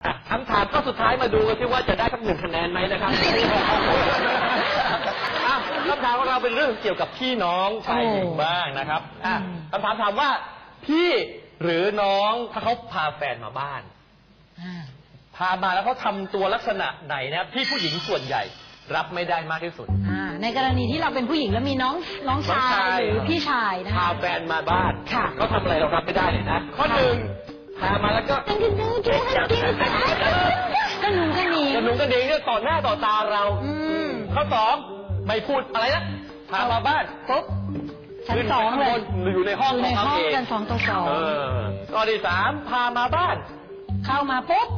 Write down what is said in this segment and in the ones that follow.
คำถามก็สุดท้ายมาดูกันที่ว่าจะได้สัก1 คะแนนไหมนะครับคำถามของเราเป็นเรื่องเกี่ยวกับพี่น้องชายหญิงบ้างนะครับคำถามถามว่าพี่หรือน้องถ้าเขาพาแฟนมาบ้านพามาแล้วเขาทำตัวลักษณะไหนนะครับที่ผู้หญิงส่วนใหญ่รับไม่ได้มากที่สุดในกรณีที่เราเป็นผู้หญิงแล้วมีน้องชายหรือพี่ชายนะพาแฟนมาบ้านเขาทำอะไรเรารับไม่ได้เลยนะข้อหนึ่งพามาแล้วก็กระนุงกระดิ่งเนี่ยต่อหน้าต่อตาเราข้อสองไม่พูดอะไรนะพามาบ้านปุ๊บชั้น 2เลยอยู่ในห้องของเขาเองกัน2 ต่อ 2 ข้อที่3พามาบ้านเข้ามาปุ๊บ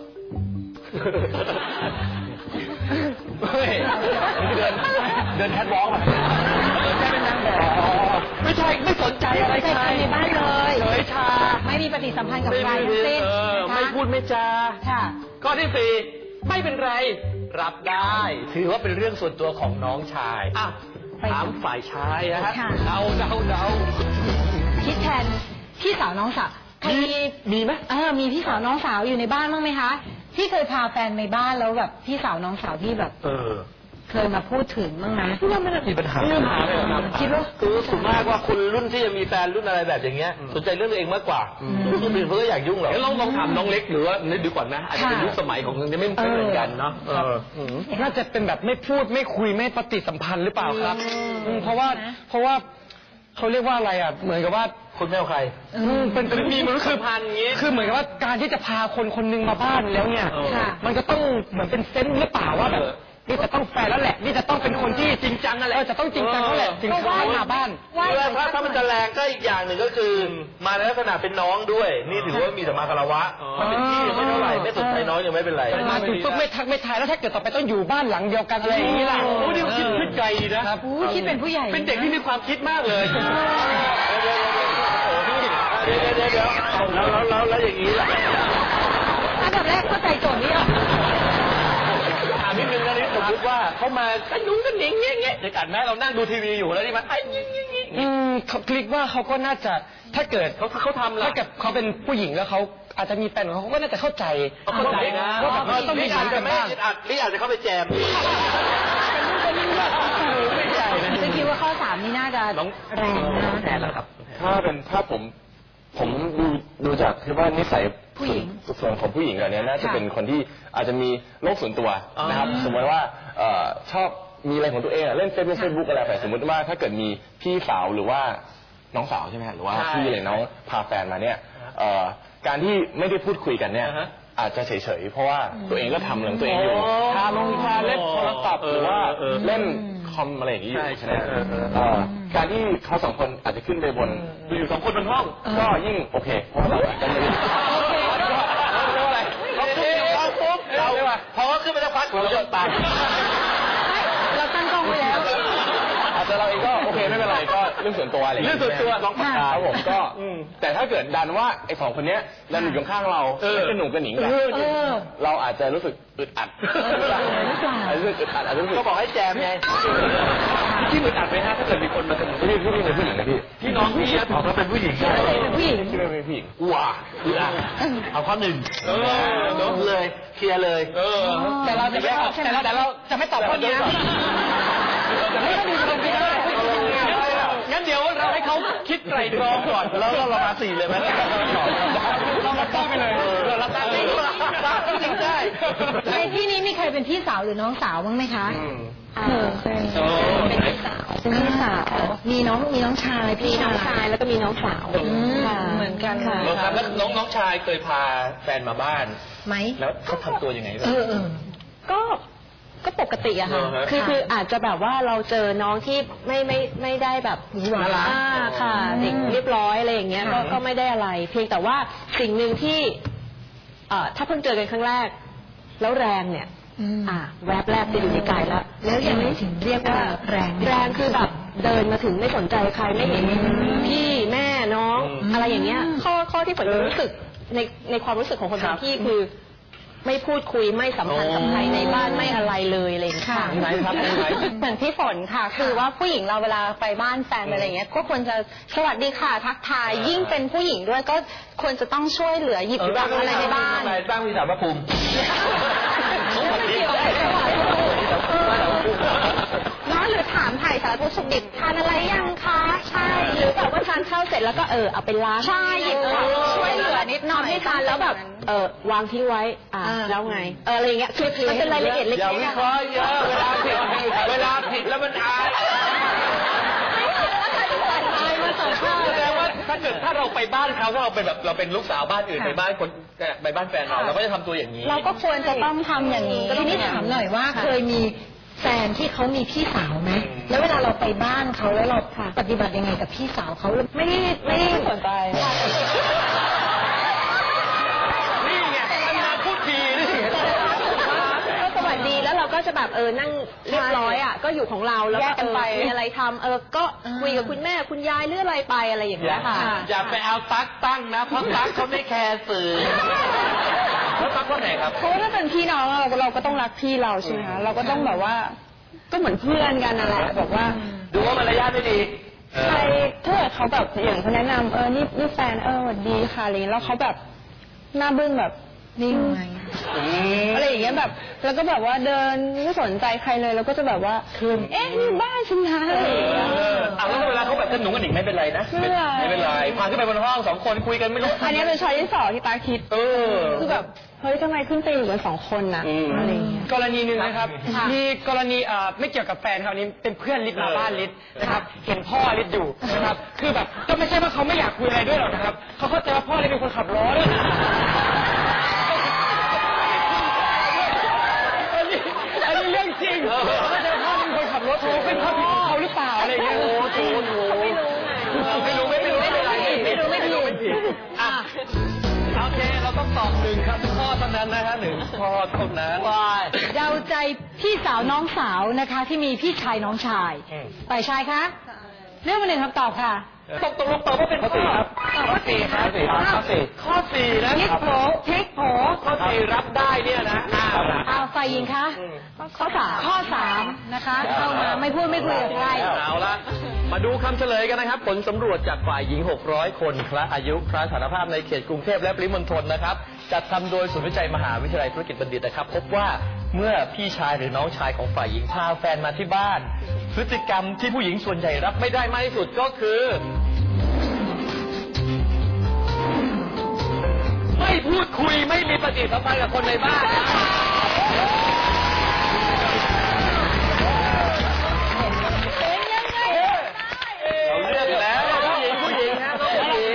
เดินแคทวอล์กแค่เป็นนางแบบไม่ใช่ไม่สนใจอะไรใครในบ้านเลยเฉยชาไม่มีปฏิสัมพันธ์กับใครทั้งสิ้นไม่พูดไม่จาข้อที่4ไม่เป็นไรรับได้ถือว่าเป็นเรื่องส่วนตัวของน้องชายถามฝ่ายชายนะฮะเดาคิดแทนพี่สาวน้องสาวมีไหมมีพี่สาวน้องสาวอยู่ในบ้านบ้างไหมคะที่เคยพาแฟนในบ้านแล้วแบบพี่สาวน้องสาวที่แบบเคยมาพูดถึงบ้างไหมคิดว่าไม่น่ามีปัญหาเลยครับคิดว่าคือส่วนมากว่าคุณรุ่นที่จะมีแฟนรุ่นอะไรแบบอย่างเงี้ยสนใจเรื่องตัวเองมากกว่าคนอื่นเขาก็อยากยุ่งหรอกเดี๋ยวลองถามน้องเล็กหรือว่านึกดูก่อนนะอาจจะเป็นยุคสมัยของยังไม่เหมือนกันเนาะน่าจะเป็นแบบไม่พูดไม่คุยไม่ปฏิสัมพันธ์หรือเปล่าครับเพราะว่าเขาเรียกว่าอะไรเหมือนกับว่าคุณไม่เอาใครเป็นมีมันคือพันอย่างงี้คือเหมือนกับว่าการที่จะพาคนนึงมาบ้านแล้วเนี่ยมันก็ต้องเหมือนเป็นเซนส์หรือเปล่าว่าแบบนี่จะต้องแฟนแล้วแหละนี่จะต้องเป็นคนที่จริงจังอะไรจะต้องจริงจังแล้วแหละจริงจังมาบ้านถ้ามันจะแรงก็อีกอย่างหนึ่งก็คือมาในลักษณะเป็นน้องด้วยนี่ถือว่ามีสัมมาคารวะถ้าเป็นพี่ไม่เท่าไหร่ไม่สนใจน้องยังไม่เป็นไรมาถึงปุ๊บไม่ทักไม่ทายแล้วถ้าเกิดต่อไปต้องอยู่บ้านหลังเดียวกันอะไรอย่างนี้ล่ะโอ้เดี๋ยวคิดไกลดีนะคิดเป็นผู้ใหญ่เป็นเด็กที่มีความคิดมากเลยเดี๋ยวแล้วอย่างนี้ล่ะอันดับแรกเข้าใจโจทย์นี้อ่ะถามนิดนึงนะนี่สมมติว่าเขามากระนุ้งกระหนิงเงี้ยเดี๋ยวกันแม่เรานั่งดูทีวีอยู่แล้วนี่มันเขาคลิกว่าเขาก็น่าจะถ้าเกิดเขาทำแล้วถ้าเกิดเขาเป็นผู้หญิงแล้วเขาอาจจะมีแฟนของเขาก็น่าจะเข้าใจนะว่าแบบต้องมีการกันบ้างนี่อาจจะเข้าไปแจมไม่ใช่นะฉันคิดว่าข้อ3นี่น่าจะแรงนะแรงแล้วครับถ้าผมดูจากที่ว่านิสัยผู้หญิงส่วนของผู้หญิงเนี่ยน่าจะเป็นคนที่อาจจะมีโลกส่วนตัวนะครับสมมติว่าชอบมีอะไรของตัวเองเล่นเฟซบุ๊กอะไรไปสมมติว่าถ้าเกิดมีพี่สาวหรือว่าน้องสาวใช่ไหมหรือว่าพี่อะไรน้องพาแฟนมาเนี่ยการที่ไม่ได้พูดคุยกันเนี่ยอาจจะเฉยๆเพราะว่าตัวเองก็ทำเรื่องตัวเองอยู่ทาเล่นโทรศัพท์หรือว่าเล่นคอมอะไรอย่างนี้อยู่ใช่ไหมการที่เขา2 คนอาจจะขึ้นไปบนอยู่2 คนบนห้องก็ยิ่งโอเคเพราะเราจะไม่ได้พอเขาขึ้นไปสักพักเราจะตายเราตั้งกล้องไว้แล้วอาจจะเราเองก็โอเคไม่เป็นไรก็เรื่องส่วนตัวอะไรเรื่องส่วนตัวน้องปากกาผมก็แต่ถ้าเกิดดันว่าไอ้2 คนนี้ดันอยู่ข้างเราเป็นหนุ่มกับหนิงกันเราอาจจะรู้สึกอึดอัดรู้สึกอึดอัดก็บอกให้แจมไงที่อึดอัดไหมฮะถ้าเกิดมีคนมาเสนอพี่เป็นผู้หญิงนะพี่น้องพี่บอกว่าเป็นผู้หญิงเป็นผู้หญิงที่เป็นผู้หญิงว้าอึดอัดเอาข้อ1น้องเลยเคลียร์เลยแต่เราจะไม่ตอบแต่เราจะไม่ตอบข้อนี้นะงั้นเดี๋ยวเราให้เขาคิดไตรตรองก่อนแล้วเรามา4เลยไหมเรารับตั้งไปเลยเรารับตั้งจริงได้ในที่นี้มีใครเป็นพี่สาวหรือน้องสาวบ้างไหมคะเป็นพี่สาวมีน้องชายพี่น้องชายแล้วก็มีน้องสาวเหมือนกันค่ะแล้วน้องชายเคยพาแฟนมาบ้านไหมแล้วเขาทำตัวยังไงบ้างก็ปกติอะค่ะคืออาจจะแบบว่าเราเจอน้องที่ไม่ได้แบบหวานค่ะเด็กเรียบร้อยอะไรอย่างเงี้ยก็ไม่ได้อะไรเพียงแต่ว่าสิ่งหนึ่งที่ถ้าเพิ่งเจอกันครั้งแรกแล้วแรงเนี่ยแวบแรกจะอยู่ในกายแล้วยังไม่ถึงเรียกว่าแรงคือแบบเดินมาถึงไม่สนใจใครไม่เห็นพี่แม่น้องอะไรอย่างเงี้ยข้อที่ผมรู้สึกในความรู้สึกของคนเป็นพี่คือไม่พูดคุยไม่สัมพันธ์กับใครในบ้านไม่อะไรเลยอะไรอย่างเงี้ยค่ะไหนครับไหนเหมือนพี่ฝนค่ะ คือว่าผู้หญิงเราเวลาไปบ้านแฟนอะไรเงี้ยก็ควรจะสวัสดีค่ะทักทายยิ่งเป็นผู้หญิงด้วยก็ควรจะต้องช่วยเหลือหยิบจับอะไรในบ้านสร้างวิสาภูมิแล้วมันเกี่ยวอะไรกับน้องหรือถามถ่ายสารทุกข์สุขดิบทานอะไรยังคะใช่หรือแบบว่าทานข้าวเสร็จแล้วก็เอาไปล้างใช่หยิบช่วยเหลือนิดหน่อยให้ทานแล้วแบบวางทิ้งไว้แล้วไงอะไรอย่างเงี้ยคือมันเป็นรายละเอียดเล็กๆอย่าวิเคราะห์เยอะเวลาผิดแล้วมันอายแสดงว่าถ้าเราไปบ้านเขาถ้าเราเป็นแบบเราเป็นลูกสาวบ้านอื่นไปบ้านคนไปบ้านแฟนเราก็จะทำตัวอย่างนี้เราก็ควรจะต้องทำอย่างนี้ทีนี้ถามหน่อยว่าเคยมีแฟนที่เขามีพี่สาวไหมแล้วเวลาเราไปบ้านเขาแล้วเราปฏิบัติยังไงกับพี่สาวเขาไม่ได้สนใจนี่ไงมันมาพูดดีนี่ก็สวัสดีแล้วเราก็จะแบบนั่งเรียบร้อยก็อยู่ของเราแล้วก็มีอะไรทำก็คุยกับคุณแม่คุณยายหรืออะไรไปอะไรอย่างเงี้ยค่ะอย่าไปเอาตั๊กตั้งนะเพราะตั๊กเขาไม่แคร์สื่อแล้วตั๊กคนไหนครับเพราะถ้าเป็นพี่น้องเราก็ต้องรักพี่เราใช่ไหมคะเราก็ต้องแบบว่าก็เหมือนเพื่อนกันนั่นแหละบอกว่าดูว่ามารยาทไม่ดีใครถ้าเกิดเขาแบบอย่างเขาแนะนำนี่แฟนสวัสดีค่ะอะไรแล้วเขาแบบหน้าบึ้งแบบนิ่งไหมอะไรอย่างเงี้ยแบบแล้วก็แบบว่าเดินไม่สนใจใครเลยแล้วก็จะแบบว่านี่บ้านฉันนะอะไรอย่างเงี้ยแล้วเวลาเขาแบบสนุกกันอีกไม่เป็นไรนะไม่เป็นไรพาขึ้นไปบนห้อง2 คนคุยกันไม่รู้อันนี้เป็นช้อยที่2ที่ตาคิดคือแบบเฮ้ยทำไมขึ้นไปอยู่กัน2 คนนะอะไรอย่างเงี้ยกรณีหนึ่งนะครับมีกรณีไม่เกี่ยวกับแฟนครับนี้เป็นเพื่อนลิศมาบ้านลิศนะครับเห็นพ่อลิศอยู่นะครับคือแบบก็ไม่ใช่ว่าเขาไม่อยากคุยอะไรด้วยหรอกนะครับเขาเข้าใจว่าพ่อลิศเป็นคนขับรถอันนี้เรื่องจริงเขาจะพ่อเป็นคนขับรถเป็นความผิดของเขาหรือเปล่าอะไรอย่างเงี้ยไม่รู้โอเคเราต้องตอบ1 ครับข้อเท่านั้นนะคะ1 ข้อเท่านั้นเดาใจพี่สาวน้องสาวนะคะที่มีพี่ชายน้องชายฝ่ายชายคะเรื่องมา1 คำตอบค่ะตกลงตอบว่าเป็นข้อครับข้อ 4ครับข้อ 4นะพลิกโผข้อ 4รับได้เนี่ยนะฝ่ายหญิงคะข้อ 3นะคะเข้ามาไม่พูดไม่คุยกับใครเอาละมาดูคำเฉลยกันนะครับผลสำรวจจากฝ่ายหญิง600 คนคละอายุคละสถานภาพในเขตกรุงเทพและปริมณฑลนะครับจัดทำโดยศูนย์วิจัยมหาวิทยาลัยธุรกิจบัณฑิตนะครับพบว่าเมื่อพี่ชายหรือน้องชายของฝ่ายหญิงพาแฟนมาที่บ้านพฤติกรรมที่ผู้หญิงส่วนใหญ่รับไม่ได้มากที่สุดก็คือไม่พูดคุยไม่มีปฏิสัมพันธ์กับคนในบ้านเราเลือกแล้วผู้หญิงฮะ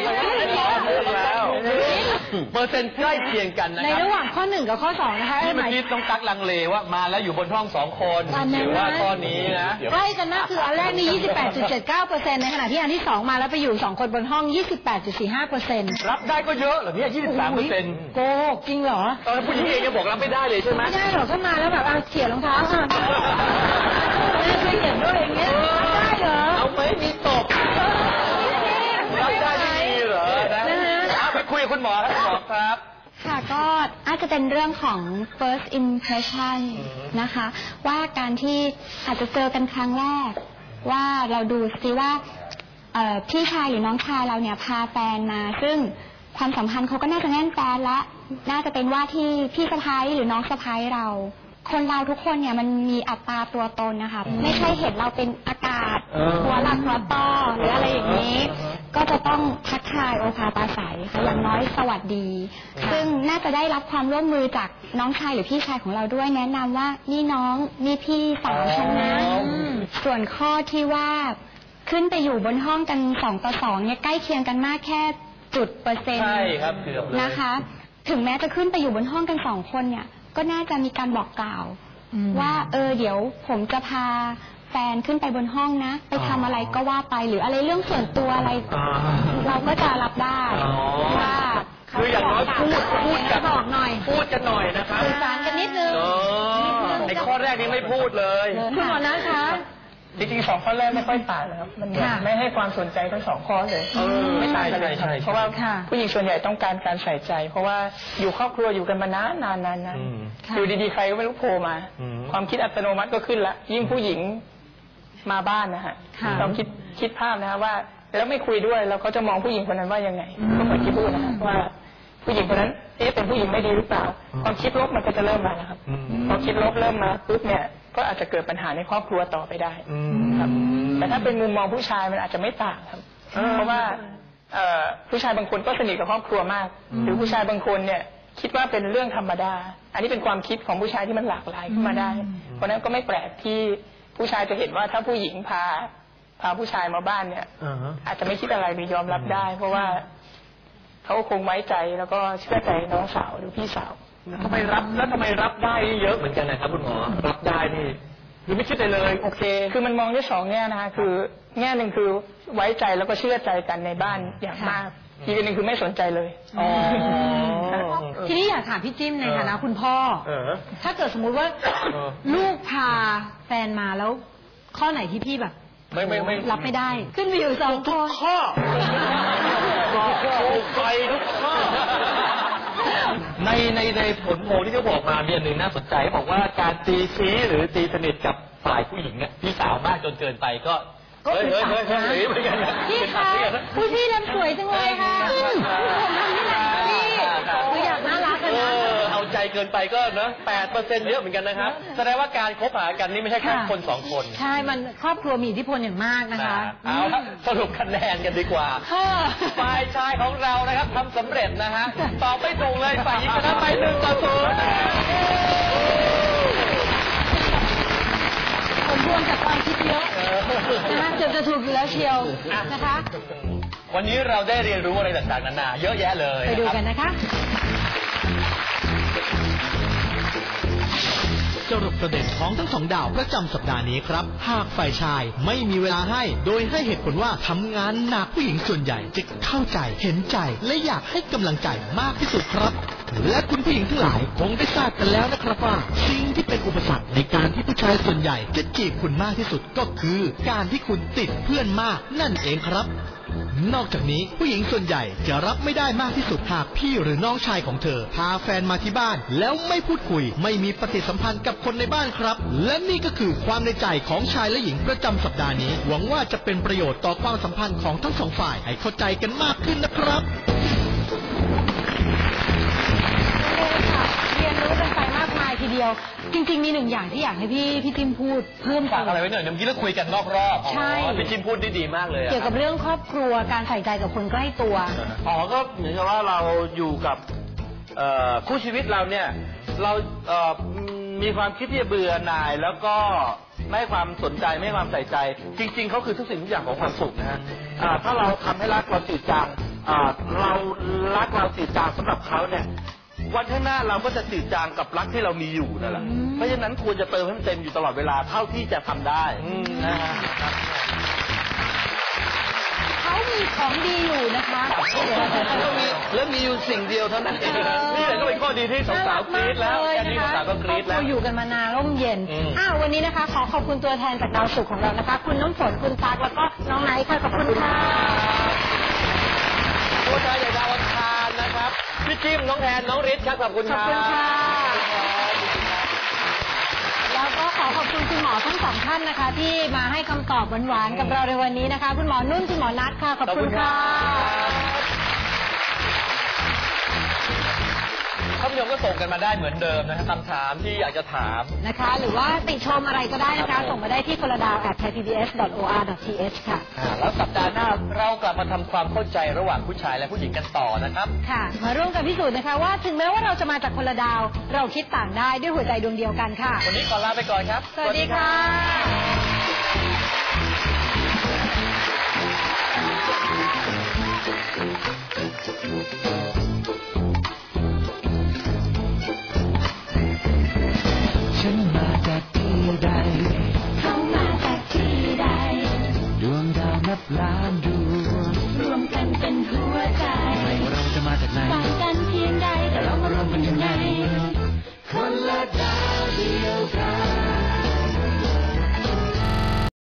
เปอร์เซ็นต์ใกล้เคียงกันนะครับในระหว่างข้อ1กับข้อ2นะคะที่เมื่อกี้ต้องตักลังเลว่ามาแล้วอยู่บนห้อง2 คนหรือว่าข้อนี้นะใกล้กันมากคืออันแรกนี่ 28.79% ในขณะที่อันที่2มาแล้วไปอยู่2 คนบนห้อง 28.45% รับได้ก็เยอะเหรอเนี่ย 23% โกหกจริงเหรอตอนผู้หญิงเองยังบอกรับไม่ได้เลยใช่ไหมไม่ได้หรอกก็มาแล้วแบบเขี่ยรองเท้าค่ะแม่ช่วยเขียนด้วยอย่างเงี้ยได้เหรอเอาไหมมีตบรับได้ไม่มีเหรอนะไปคุยกับคุณหมอครับค่ะก็อาจจะเป็นเรื่องของ first impression นะคะว่าการที่อาจจะเจอกันครั้งแรกว่าเราดูซิว่าพี่ชายหรือน้องชายเราเนี่ยพาแฟนมาซึ่งความสัมพันธ์เขาก็น่าจะแน่นแฟนและน่าจะเป็นว่าที่พี่สะใภ้หรือน้องสะใภ้เราคนเราทุกคนเนี่ยมันมีอัตราตัวตนนะคะไม่ใช่เห็นเราเป็นอากาศหัวหลักหัวต่อหรืออะไรอย่างนี้ก็จะต้องทักทายโอภาปาศัยค่ะอย่างน้อยสวัสดีซึ่งน่าจะได้รับความร่วมมือจากน้องชายหรือพี่ชายของเราด้วยแนะนำว่านี่น้องนี่พี่สาวฉันนะส่วนข้อที่ว่าขึ้นไปอยู่บนห้องกัน2 ต่อ 2เนี่ยใกล้เคียงกันมากแค่0.% ใช่ครับเกือบเลยนะคะถึงแม้จะขึ้นไปอยู่บนห้องกัน2 คนเนี่ยก็น่าจะมีการบอกกล่าวว่าเดี๋ยวผมจะพาแฟนขึ้นไปบนห้องนะไปทำอะไรก็ว่าไปหรืออะไรเรื่องส่วนตัวอะไรเราก็จะรับได้ว่าคืออย่างน้อยพูดกันบอกหน่อยพูดกันหน่อยนะครับสื่อสารกันนิดนึงไอ้ข้อแรกนี้ไม่พูดเลยคุณหมอนะคะจริงๆ2 ข้อแรกไม่ค่อยต่างนะครับมันไม่ให้ความสนใจทั้ง2 ข้อเลยไม่ต่างกันเลยครับเพราะว่าผู้หญิงส่วนใหญ่ต้องการการใส่ใจ เพราะว่าอยู่ครอบครัวอยู่กันมานานอยู่ดีๆใครก็ไม่รู้โผล่มา ความคิดอัตโนมัติก็ขึ้นละยิ่งผู้หญิงมาบ้านนะฮะเราคิดภาพนะฮะว่าแล้วไม่คุยด้วยแล้วเขาจะมองผู้หญิงคนนั้นว่ายังไงก็เหมือนที่พูดนะฮะว่าผู้หญิงคนนั้นเป็นผู้หญิงไม่ดีหรือเปล่าความคิดลบมันก็จะเริ่มมาแล้วครับพอคิดลบเริ่มมาปุ๊บเนี่ยก็อาจจะเกิดปัญหาในครอบครัวต่อไปได้ครับแต่ถ้าเป็นมุมมองผู้ชายมันอาจจะไม่ต่างครับเพราะว่าผู้ชายบางคนก็สนิทกับครอบครัวมากหรือผู้ชายบางคนเนี่ยคิดว่าเป็นเรื่องธรรมดาอันนี้เป็นความคิดของผู้ชายที่มันหลากหลายขึ้นมาได้เพราะนั้นก็ไม่แปลกที่ผู้ชายจะเห็นว่าถ้าผู้หญิงพาผู้ชายมาบ้านเนี่ยอาจจะไม่คิดอะไรหรือยอมรับได้เพราะว่าเขาคงไว้ใจแล้วก็เชื่อใจน้องสาวหรือพี่สาวทำไมรับได้เยอะเหมือนกันนะครับคุณหมอรับได้นี่หรือไม่คิดเลยโอเคคือมันมองได้2 แง่นะคะคือแง่หนึ่งคือไว้ใจแล้วก็เชื่อใจกันในบ้านอย่างมากอีกหนึ่งคือไม่สนใจเลยทีนี้อยากถามพี่จิ้มในฐานะคุณพ่อถ้าเกิดสมมุติว่าลูกพาแฟนมาแล้วข้อไหนที่พี่แบบไม่รับไม่ได้ขึ้นวิว2 ข้อข้อไฟทุกข้อในผลโพลที่เขาบอกมามีอันหนึ่งน่าสนใจบอกว่าการตีซี้หรือตีสนิทกับฝ่ายผู้หญิงเนี่ยพี่สาวมากจนเกินไปก็เฮ้ยเหมือนกันพี่คะพี่เล่นสวยจังเลยค่ะผมทำที่ไหนพี่คืออยากน่ารักกันนะเอาใจเกินไปก็นะ 8% เยอะเหมือนกันนะครับแสดงว่าการคบหากันนี่ไม่ใช่แค่คน2 คนใช่มันครอบครัวมีอิทธิพลอย่างมากนะคะเอาสรุปคะแนนกันดีกว่าฝ่ายชายของเรานะครับทำสำเร็จนะฮะตอบไม่ตรงเลยฝ่ายหญิงชนะไป1-0 ผมรวมจากความคิดเยอะนะเกือบจะถูกอยู่แล้วเชียวนะคะวันนี้เราได้เรียนรู้อะไรต่างๆนานาเยอะแยะเลยไปดูกันนะคะสรุปประเด็นของทั้ง2 ดาวประจำสัปดาห์นี้ครับหากฝ่ายชายไม่มีเวลาให้โดยให้เหตุผลว่าทำงานหนักผู้หญิงส่วนใหญ่จะเข้าใจเห็นใจและอยากให้กำลังใจมากที่สุดครับและคุณผู้หญิงทั้งหลายคงได้ทราบกันแล้วนะครับว่าสิ่งที่เป็นอุปสรรคในการที่ผู้ชายส่วนใหญ่จะจีบคุณมากที่สุดก็คือการที่คุณติดเพื่อนมากนั่นเองครับนอกจากนี้ผู้หญิงส่วนใหญ่จะรับไม่ได้มากที่สุดหากพี่หรือน้องชายของเธอพาแฟนมาที่บ้านแล้วไม่พูดคุยไม่มีปฏิสัมพันธ์กับคนในบ้านครับและนี่ก็คือความในใจของชายและหญิงประจำสัปดาห์นี้หวังว่าจะเป็นประโยชน์ต่อความสัมพันธ์ของทั้ง2 ฝ่ายให้เข้าใจกันมากขึ้นนะครับเรียนรู้กันไปมากมายทีเดียวจริงๆมี1 อย่างที่อยากให้พี่จิ้มพูดเพิ่มฝากอะไรไว้หน่อยเมื่อกี้เราคุยกันนอกรอบใช่พี่จิ้มพูดได้ดีมากเลยเกี่ยวกับเรื่องครอบครัวการใส่ใจกับคนใกล้ตัวก็เหมือนกับว่าเราอยู่กับคู่ชีวิตเราเนี่ยเรามีความคิดที่จะเบื่อหน่ายแล้วก็ไม่ให้ความสนใจไม่ให้ความใส่ใจจริงๆเขาคือทุกสิ่งทุกอย่างของความสุขนะฮะถ้าเราทำให้รักเราจืดจางเรารักเราจืดจางสำหรับเขาเนี่ยวันข้างหน้าเราก็จะจืดจางกับรักที่เรามีอยู่นั่นแหละเพราะฉะนั้นควรจะเติมให้มันเต็มอยู่ตลอดเวลาเท่าที่จะทำได้นะฮะเขามีของดีอยู่นะคะแล้วมีอยู่สิ่งเดียวเท่านั้นเองนี่แหละก็เป็นข้อดีที่สาวๆกรี๊ดแล้วแค่นี้สาวก็กรี๊ดแล้วอยู่กันมานานร่มเย็นวันนี้นะคะขอบคุณตัวแทนจากดาวศุกร์ของเรานะคะคุณน้ำฝนคุณตั๊กแล้วก็น้องไนท์ค่ะขอบคุณค่ะตัวแทนจากดาวอังคารนะครับพี่จิ้มน้องแทนน้องฤทธิ์ครับขอบคุณค่ะแล้วก็ขอบคุณคุณหมอทั้ง2 ท่านนะคะที่มาให้คำตอบหวานๆกับเราในวันนี้นะคะคุณหมอนุ่นคุณหมอนัทค่ะขอบคุณค่ะท่านผู้ชมก็ส่งกันมาได้เหมือนเดิมนะครับคำถามที่อยากจะถามนะคะหรือว่าติชมอะไรก็ได้นะคะส่งมาได้ที่koladao@thaipbs.or.th ค่ะแล้วสัปดาห์หน้าเรากลับมาทำความเข้าใจระหว่างผู้ชายและผู้หญิงกันต่อนะครับค่ะมาร่วมกันพิสูจน์นะคะว่าถึงแม้ว่าเราจะมาจากคนละดาวเราคิดต่างได้ด้วยหัวใจดวงเดียวกันค่ะวันนี้ขอลาไปก่อนครับสวัสดีค่ะ